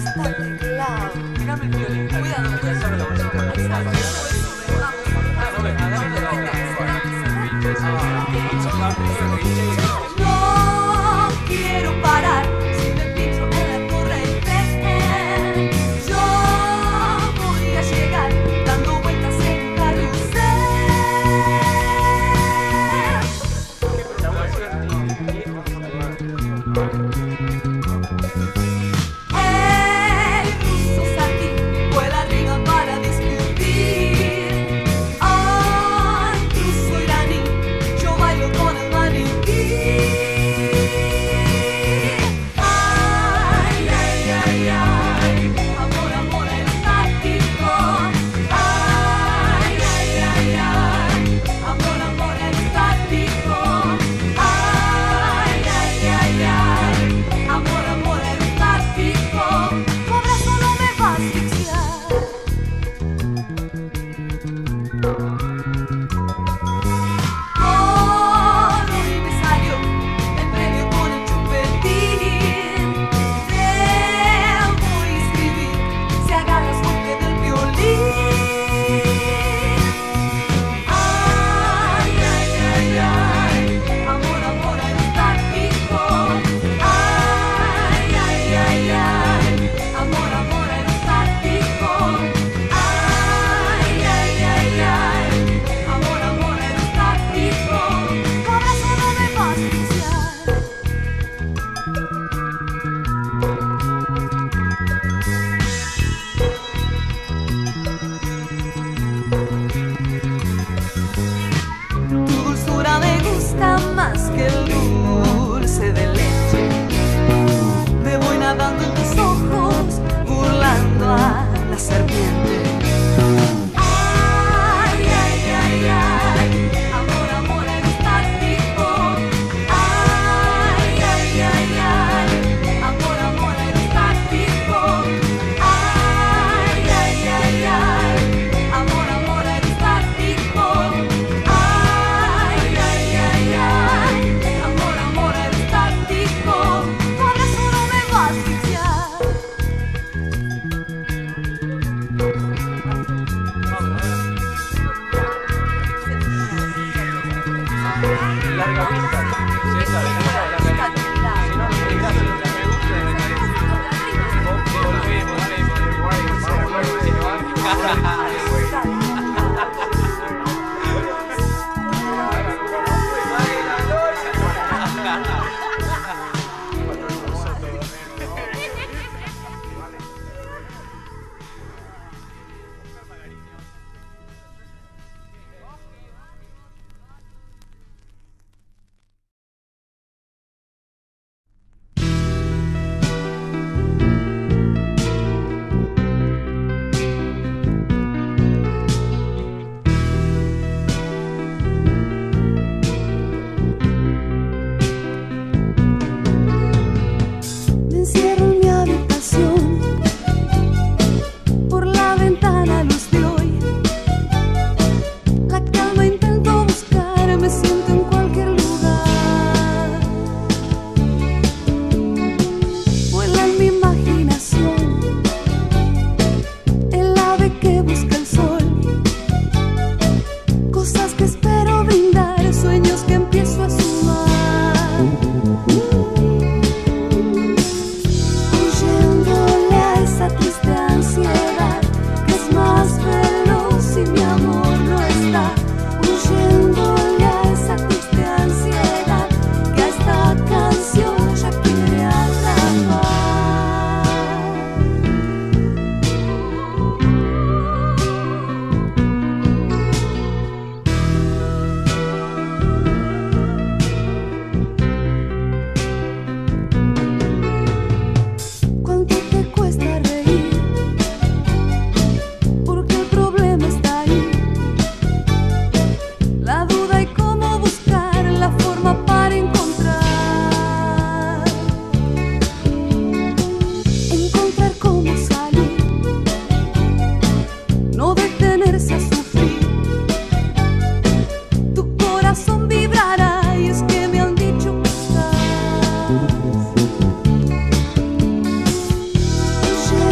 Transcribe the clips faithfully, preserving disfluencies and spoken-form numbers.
No quiero parar si me pincho en la corriente. Yo voy a llegar dando vueltas en carrusel. El ruso Sati vuela arriba para discutir. Ay, ruso iraní, yo bailo con el maniquí. Ay, ay, ay, ay, amor, amor estático. Ay, ay, ay, ay, amor, amor estático. Ay, ay, ay, ay, amor, amor estático. Tu abrazo no me va a asfixiar. Por hoy me salió el premio con el chupetín. Te voy a escribir si agarras golpe del violín. Ay, ay, ay, ay, amor, amor aerostático. Ay, ay, ay, ay, amor, amor aerostático. Ay, ay, ay, ay, amor, amor aerostático. Tu abrazo no me va a asfixiar. Tu dulzura me gusta más que el dulce de leche. Me voy nadando en tus ojos, burlando a la serpiente. Ay, ay, ay, ay, amor, amor aerostático. Ay, ay, ay, ay, amor, amor aerostático. Ay, ay, ay, ay, amor, amor aerostático. Ay, ay, ay, ay, amor, amor aerostático. Tu abrazo no me va a asfixiar. Larga vista. Sí, esa, esa, larga vista. Si no, no te gracias. Me gusta. Volvemos, Me encierro en mi habitación, por la ventana luz de hoy. La calma intento buscar, me siento en cualquier lugar. Vuela en mi imaginación el ave que busca el sol. Cosas que espero brindar, sueños que empiezo a sumar. Huyéndole a esa triste ansiedad que es más veloz si mi amor no está. Huyéndole a esa triste ansiedad que a esta canción ya quiere atrapar. ¿Cuánto te cuesta reír? Porque el problema está ahí. La duda y cómo buscar la forma para encontrar. Encontrar cómo salir. No detenerse a sufrir. Tu corazón vibrará y es que me han dicho que estás.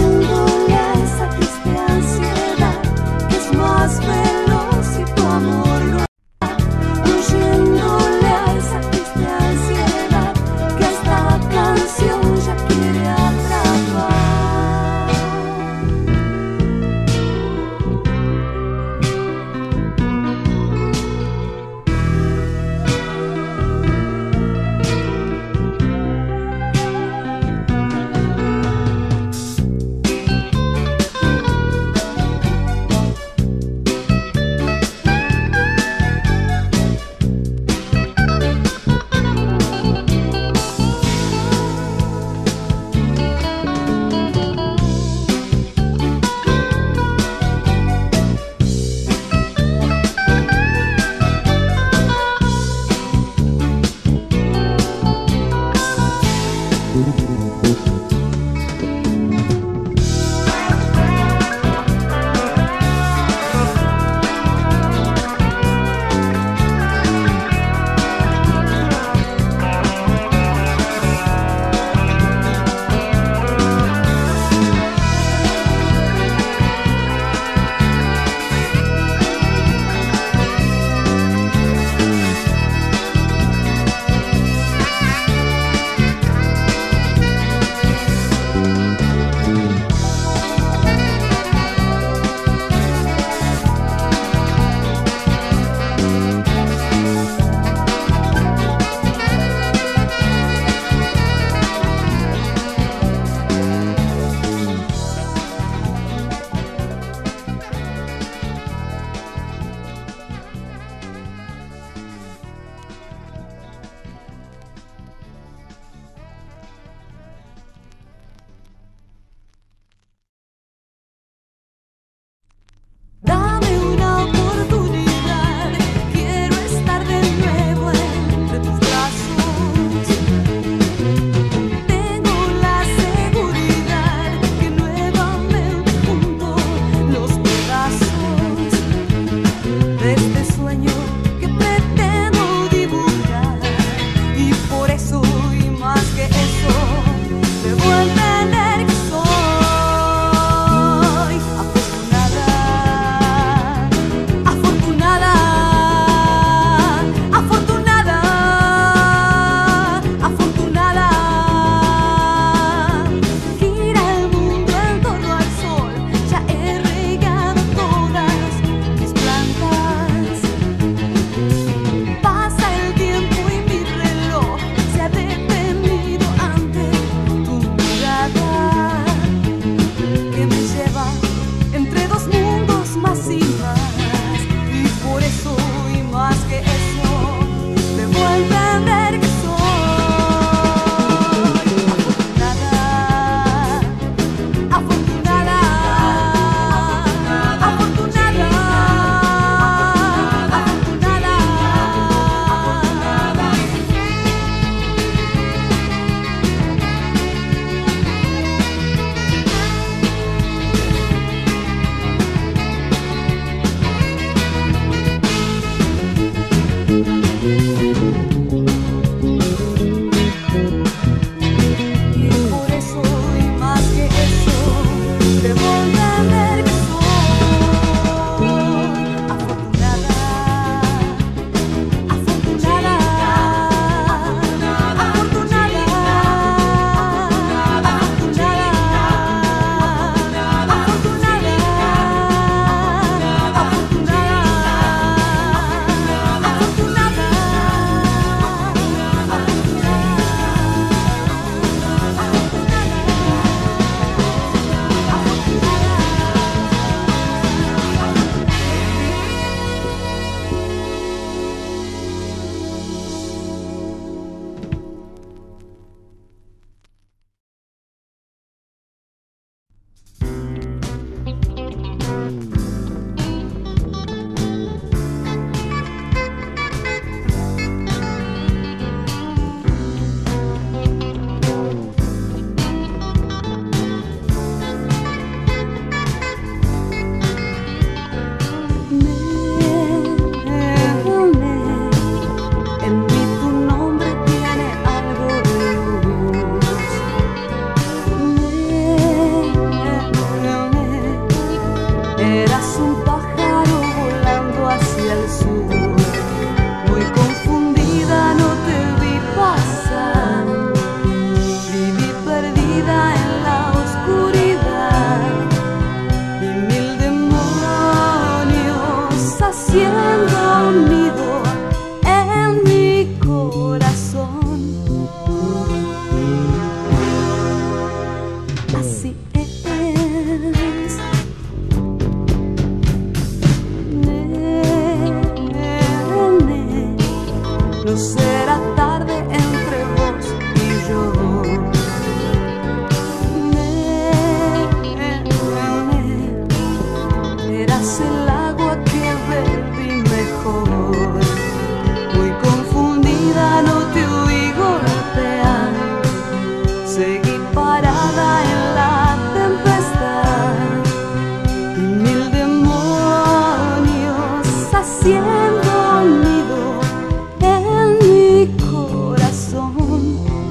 seguí parada en la tempestad y mil demonios haciendo nido en mi corazón.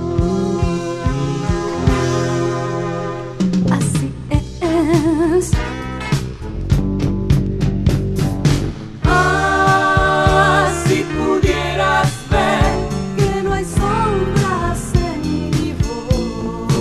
Así es. Ah, si pudieras ver que no hay sombras en mi voz,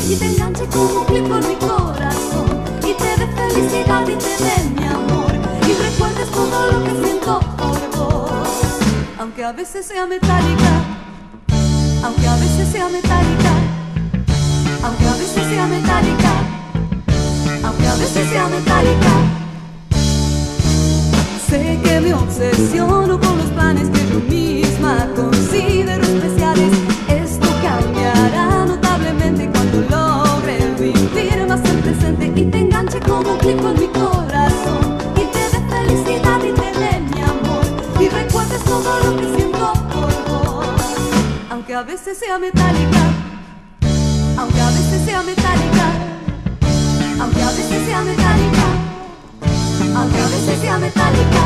y te enganche como un clip por mi corazón y te dé felicidad y te dé mi amor y recuerdes todo lo que siento por vos. Aunque a veces sea metálica, aunque a veces sea metálica, aunque a veces sea metálica, aunque a veces sea metálica. Sé que me obsesiono con los planes que yo misma considero especiales. Esto cambiará notablemente cuando logre vivir más el presente y te enganche como un clip con mi corazón y te dé felicidad y te dé mi amor y recuerdes todo lo que siento por vos. Aunque a veces sea metálica, aunque a veces sea metálica, aunque a veces sea metálica, aunque a veces sea metálica.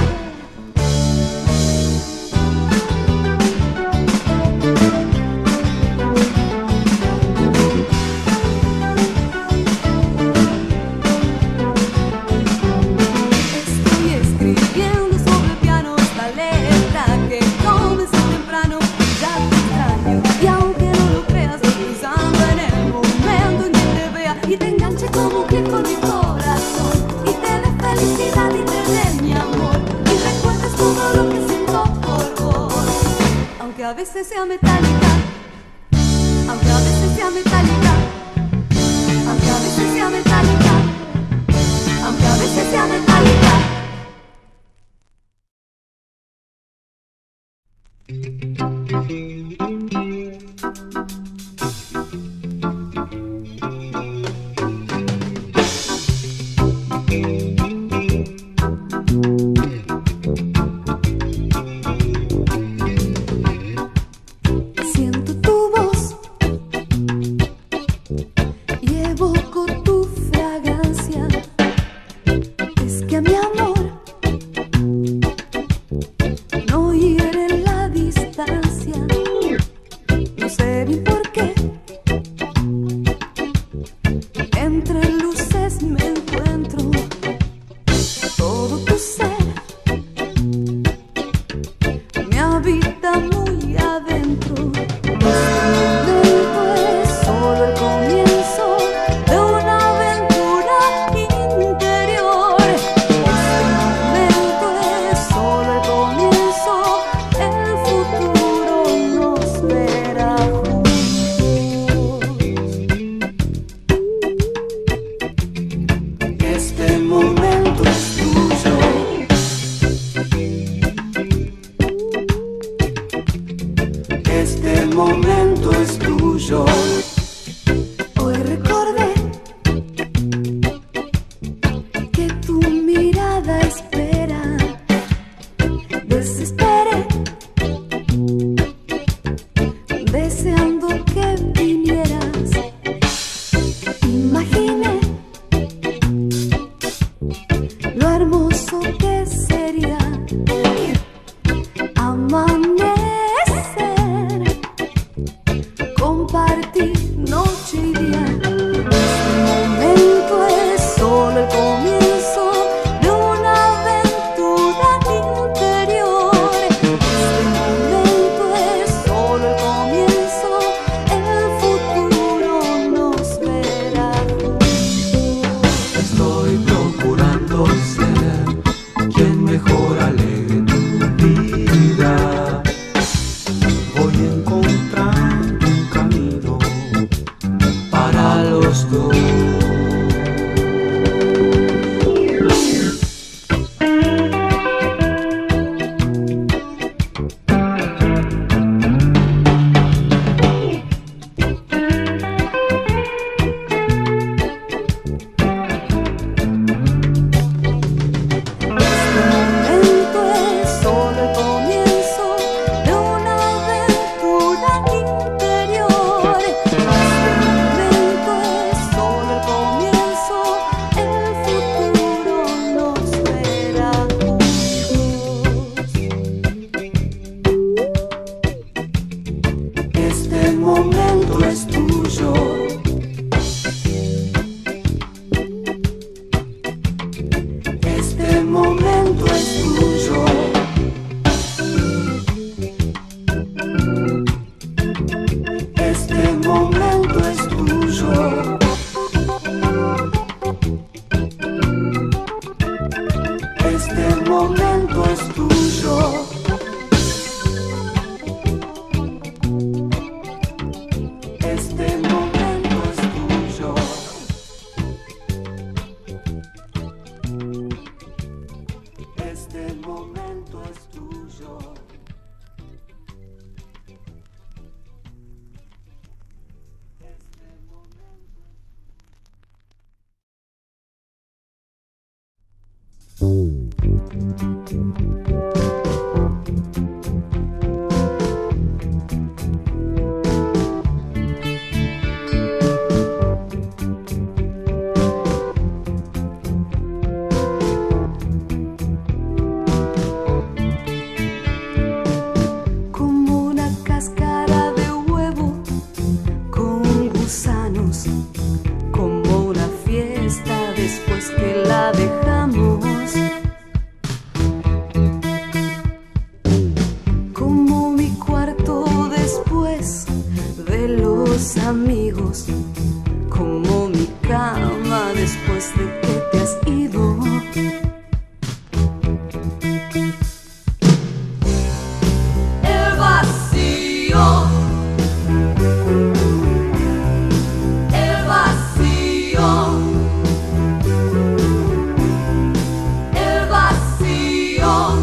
Estoy escribiendo sobre el piano esta letra que comencé temprano, ya te extraño. Y aunque no lo creas, pensando en el momento en que te vea y te enganche como un clip con mi corazón y te dé felicidad y te dé mi amor y recuerdes todo lo que siento por vos. Aunque a veces sea metálica, aunque a veces sea metálica, aunque a veces sea metálica, aunque a veces sea metálica. Siento tu voz y evoco tu fragancia. Es que mi amor no hiere la distancia. No sé bien por qué entre luces me encuentro. Todo tu ser me habita muy adentro. Este momento es solo el comienzo de una aventura interior. Este momento es solo el comienzo, el futuro nos verá juntos. Este momento es tuyo. Este momento es tuyo. Hoy recordé que tu mirada espera. Desesperé, deseando que vinieras. Imaginé lo hermoso que sería amanecer, compartir noche y día. Este momento es solo el comienzo de una aventura interior. Este momento es solo el comienzo, el futuro nos verá juntos. Estoy procurando ser quien mejor alegre tu vida. Voy encontrando un camino para los dos. Este momento es solo el comienzo de una aventura interior. Este momento es solo el comienzo, el futuro nos verá juntos. Este momento es tuyo. Este momento es tuyo. Este momento es tuyo. amigos, como una fiesta después que la dejamos, como mi cuarto después de los amigos, como mi cama después de que te has ido. El vacío, el vacío, el vacío.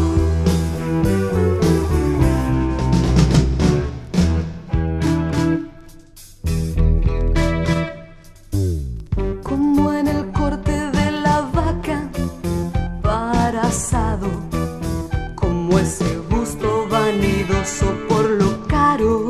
Como en el corte de la vaca para asado, como ese gusto vanidoso por lo caro,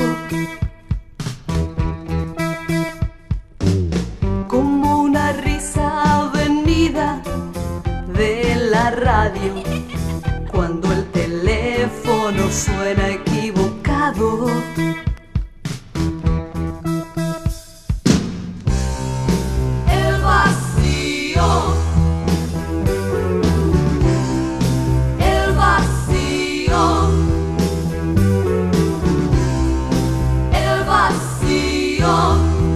como una risa venida de la radio cuando el teléfono suena equivocado. El vacío, el vacío, el vacío.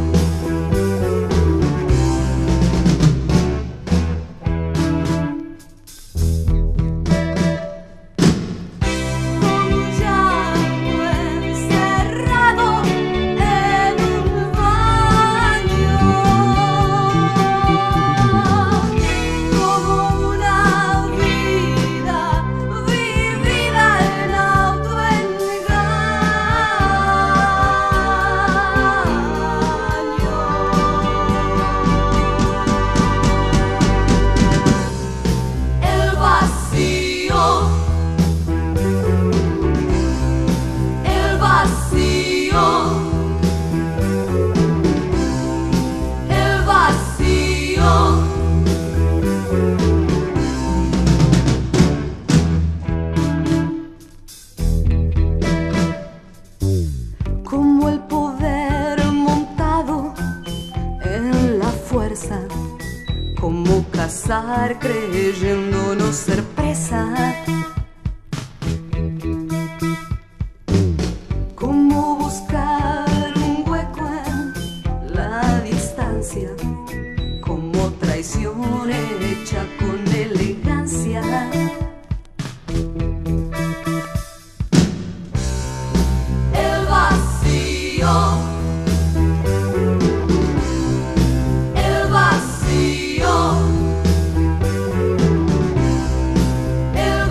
Como un llanto encerrado en un baño, como una vida vivida en autoengaño. El vacío, el vacío, el vacío. Como el poder montado en la fuerza, como cazar creyendo no ser presa, como buscar un hueco en la distancia, como traición hecha con elegancia. El vacío, el vacío, el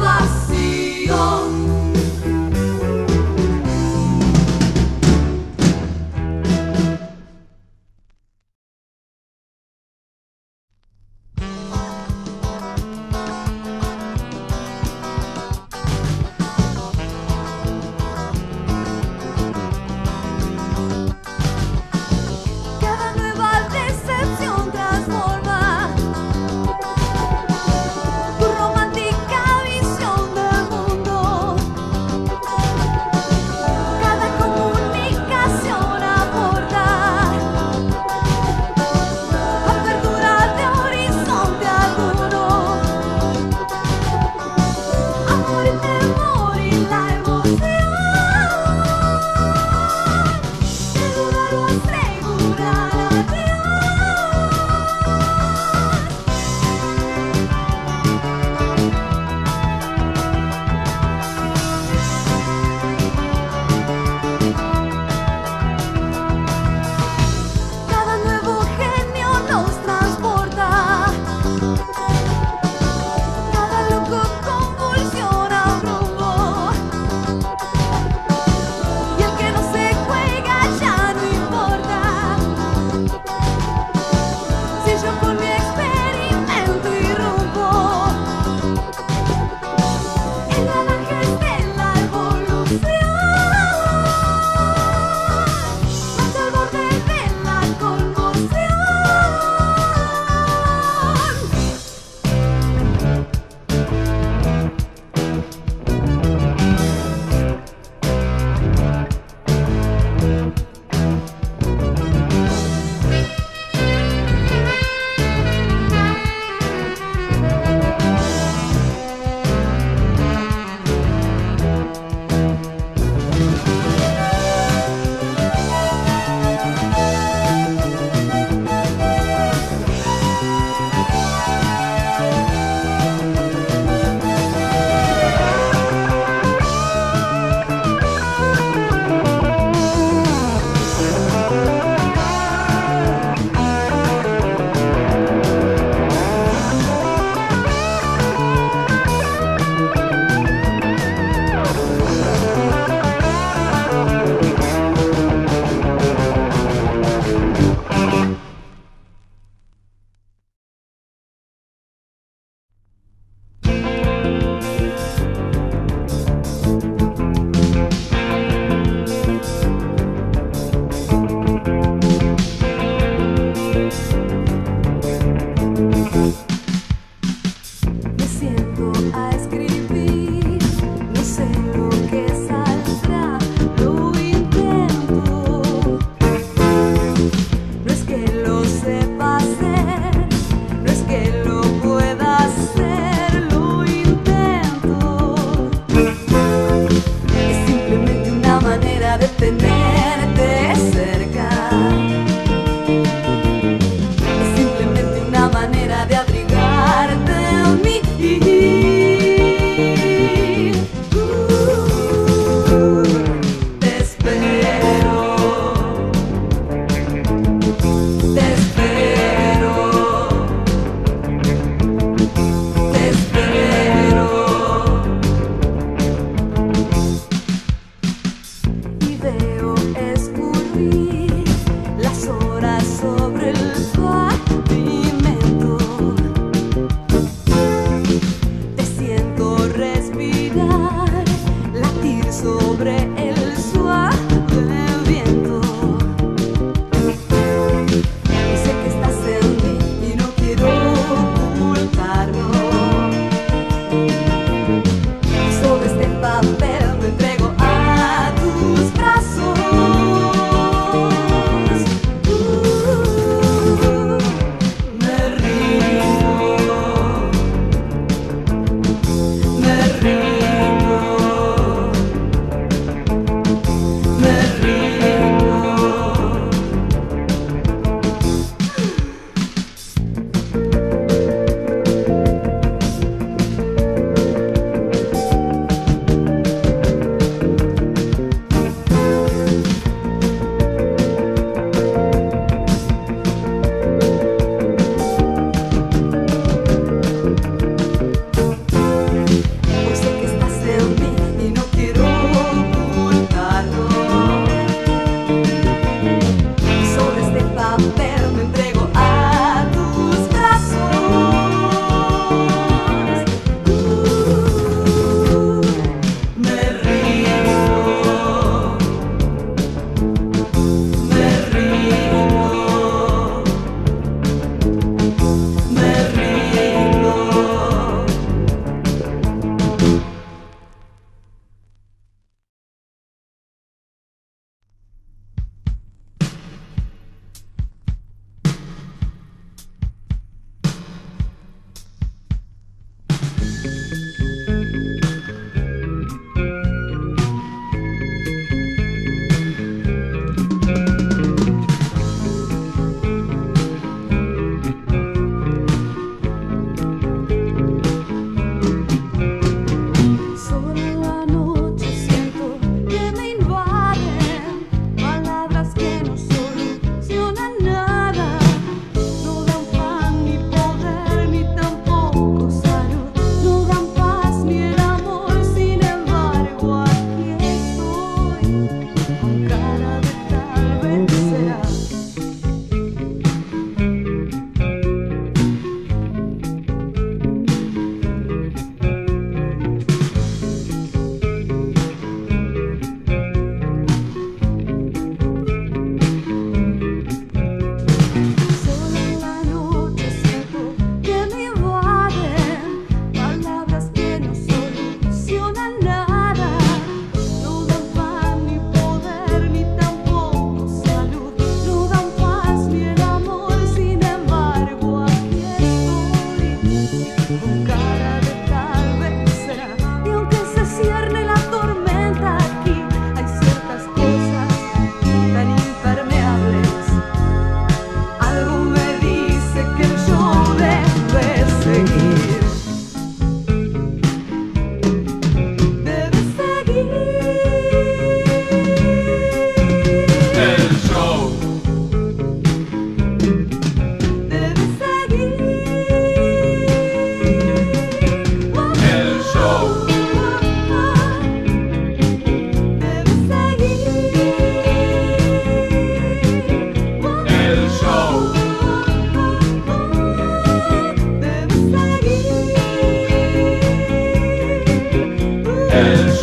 El